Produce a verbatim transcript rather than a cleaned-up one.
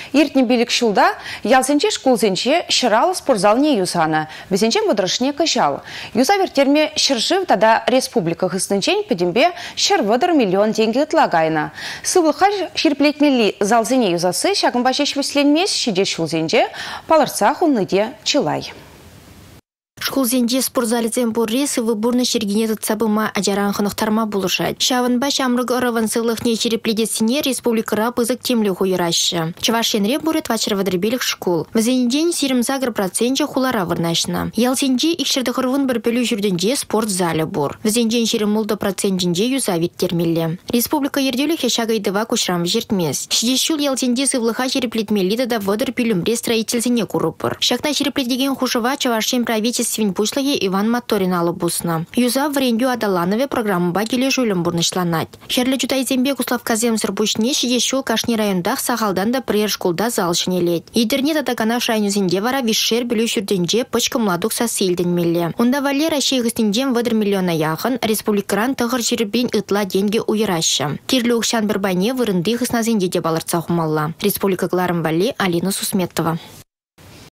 Иртне билік шулда, ялсенче шкулзенче шырал спортзалне юзаны, бізенчен выдрышне кышал. Юза вертерме шыржив тада республика хыстынчен педембе шырвыдыр миллион деньги отлагайна. Сывылха ширплетмели залзене юзасы шагын башеш весленмес шиде шулзенче палырцах унныде чылай. Шкулзенде спортзалицен бурресі выборны шергене тұтсабыма ажаран хынықтарма болушад. Шавынба шамрығы ұрыван сылықне черепледесіне республикара пызык темлі хуйрашы. Чавашенре бурет вачырвадырбелік школ. Візенеден сирімзагыр процентже хулара вырнашына. Ялсенде икшірді қырвын бір пөлі жүрденде спортзалі бур. Візенеден шерімулды процентінде юзавит термелі. Республика ерделі хешагайдыва кушрам жертмес. Шидешул ялсенде сывлыха череплетмелі да вадыр пүлімре строительзіне курупыр. Шакна черепледеген хушыва Чавашен правительстве Свинпушлаге Иван Моторин алыбусна. Юза в рендю адаланове программы багеле жулем бурнышланать. Херлі жутайзембе Куславказем сырбушне шидешул кашни райондах сахалдан да прер школда залшыне лет. Идерне татакана шайнюзенде вара вишер білю шүрденже пычка младук сасилден мелле. Унда валера шейгістенден вадыр миллиона яхын республикаран тығыр жербен ытла деньги уйраща. Кирлі ұқшан бір байне вырынды хысназенде де балырца хумалла. Республика Гларым Вали, Алина Сусметова.